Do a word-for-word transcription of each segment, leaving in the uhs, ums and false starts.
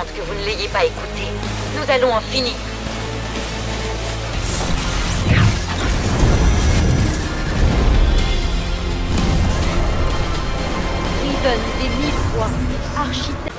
repugnante que vous ne l'ayez pas écouté. Nous allons en finir. Riven des mille fois, architecte.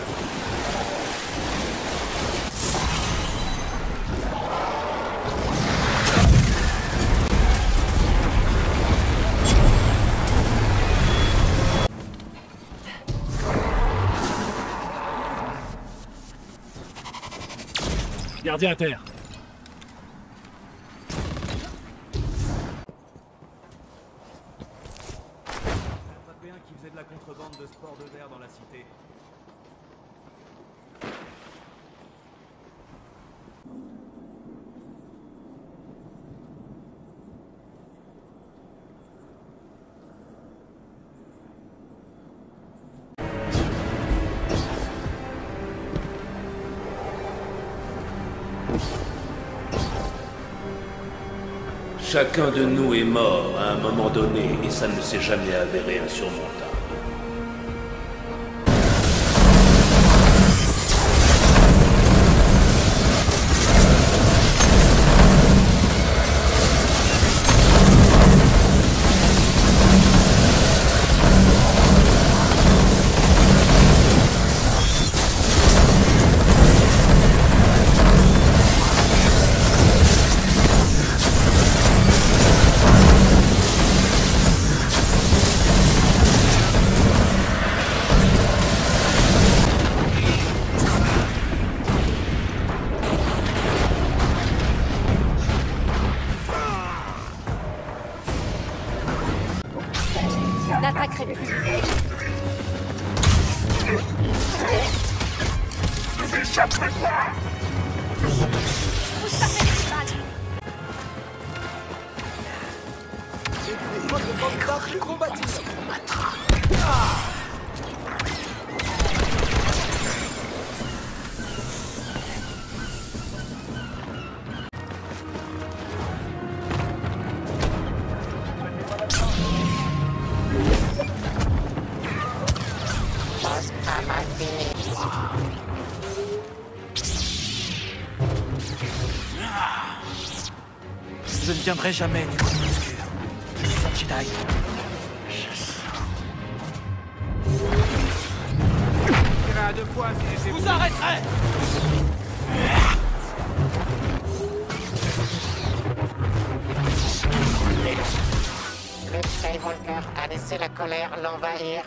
Gardien à terre. Attrapé un qui faisait de la contrebande de sport de verre dans la cité. Chacun de nous est mort à un moment donné et ça ne s'est jamais avéré insurmontable. N'attaquerai plus. Ne m'échapperai pas. Vous savez les balles. Votre candidat combatif. Je ne viendrai jamais du côté obscur. Jedi. À deux fois si Je vous arrêterai. Le Skywalker a laissé la colère l'envahir.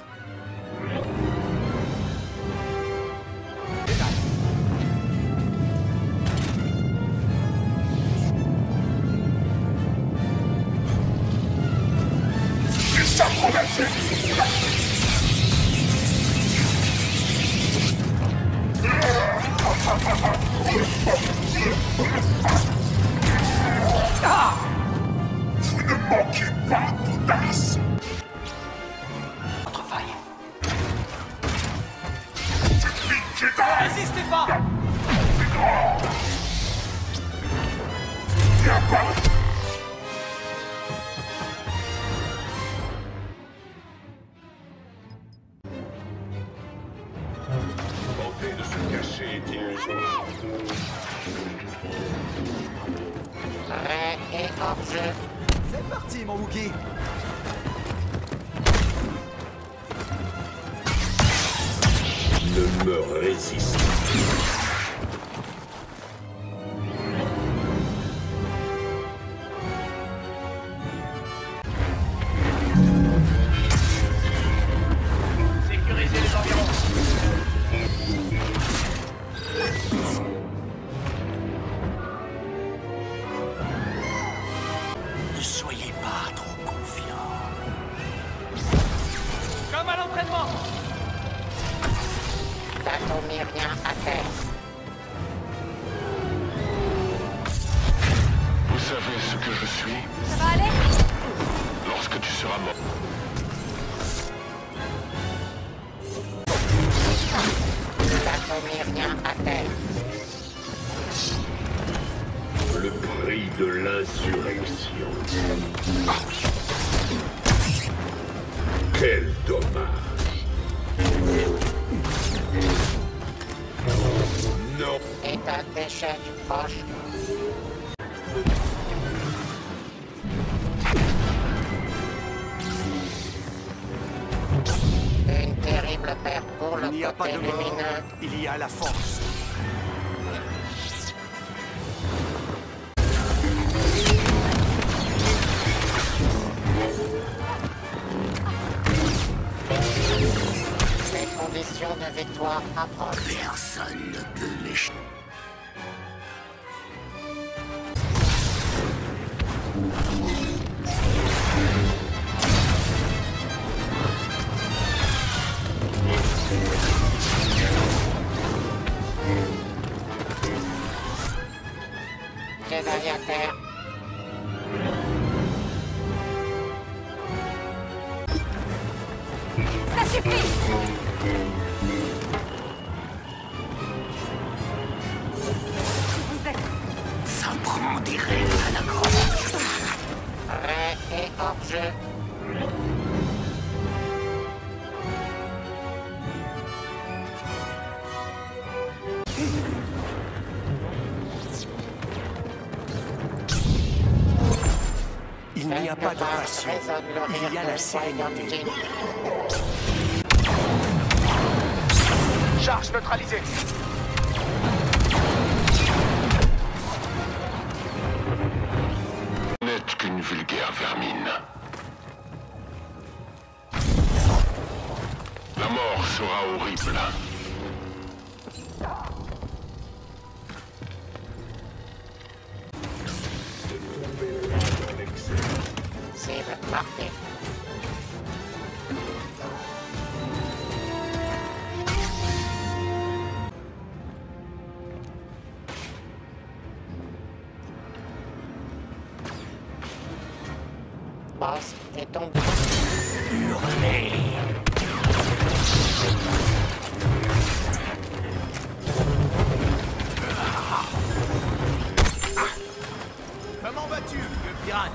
Ça progresse. Vous ne manquez pas d'audace. Votre faille. Jedi. Résistez pas. Viens pas. Tenter de se cacher est inutile. Prêt et hors jeu. C'est parti, mon Wookie. Ne me résiste plus. Sécurisez les environs. Ne soyez pas trop confiants. Comme à l'entraînement. Dathomiriens à terre. Vous savez ce que je suis Ça va aller? lorsque tu seras mort. Dathomiriens à terre. Le prix de l'insurrection. Quel dommage. résultat d'échec proche. Une terrible perte pour le Il n'y a pas côté de mort, lumineux. il y a la force. Les conditions de victoire approchent. Personne ne peut m'échapper. Jedi à terre. Ça suffit! Vous êtes... Ça prend des règles à la grotte. Prêt et hors jeu. Il n'y a pas de passion, Résonne le rire il y a de la sérénité. Qui-Gon Jinn. Charge neutralisée. N'êtes qu'une vulgaire vermine. La mort sera horrible. Cible marquée. Boss est tombé. Hurlez. Comment vas-tu, vieux pirate?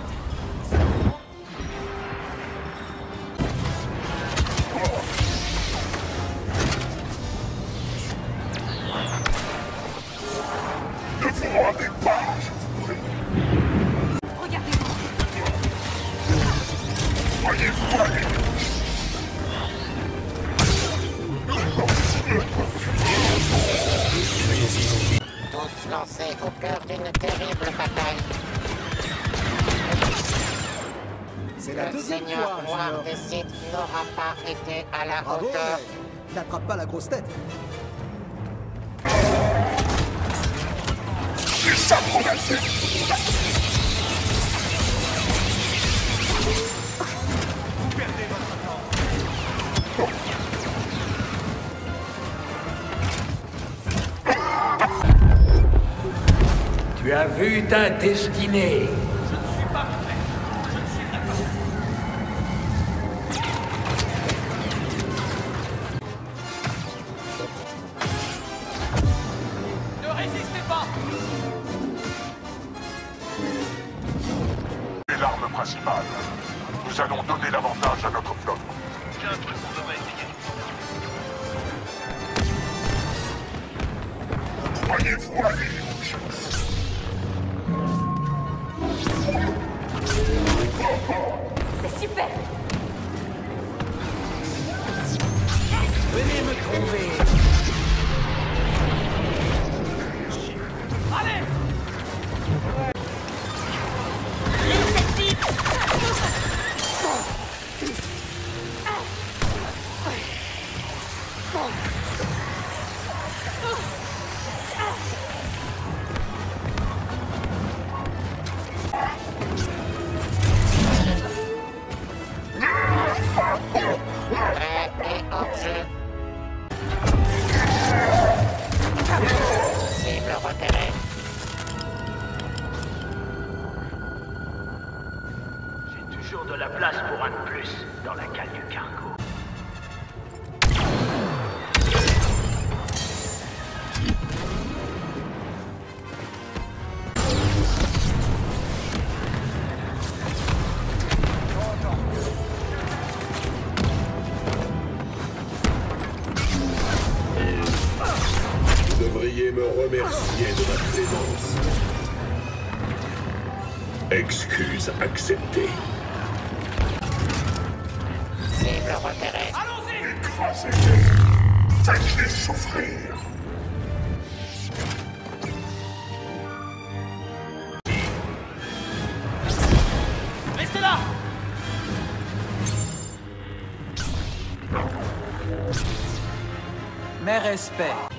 Regardez-moi! Tous lancés au cœur d'une terrible bataille. C'est la Le deuxième Seigneur fois, Noir Junior. des Sith n'aura pas été à la Bravo, hauteur. mais n'attrape pas la grosse tête. Vous perdez votre temps. Tu as vu ta destinée. Ne résistez pas. C'est l'arme principale. Nous allons donner l'avantage à notre flotte. J'ai un truc qu'on devrait essayer. Croyez-vous à lui? C'est super! Venez me trouver. Allez. Prêt et hors jeu. Cible repérée. J'ai toujours de la place pour un de plus dans la cale du cargo. devriez me remercier de ma clémence. Excuse acceptée. Cible repérée. Écrasez-les. Faites-les souffrir. Restez là! Mes respects.